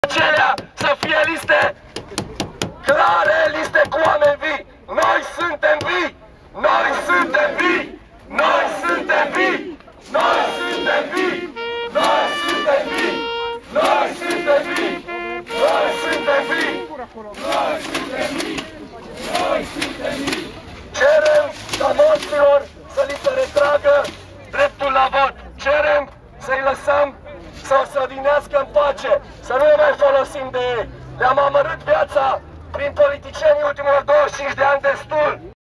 acelea să fie liste clare, liste cu oameni vii. Noi suntem vii! Noi suntem vii! Noi suntem vii! Noi suntem vii! Noi suntem vii! Noi suntem vii! Noi suntem vii! Noi suntem vii! Noi suntem vii! Cerem ca morților să li se retragă dreptul la vot. Cerem să-i lăsăm să se odinească în pace, să nu ne mai folosim de ei. Le-am amărât viața prin politicienii ultimilor 25 de ani destul.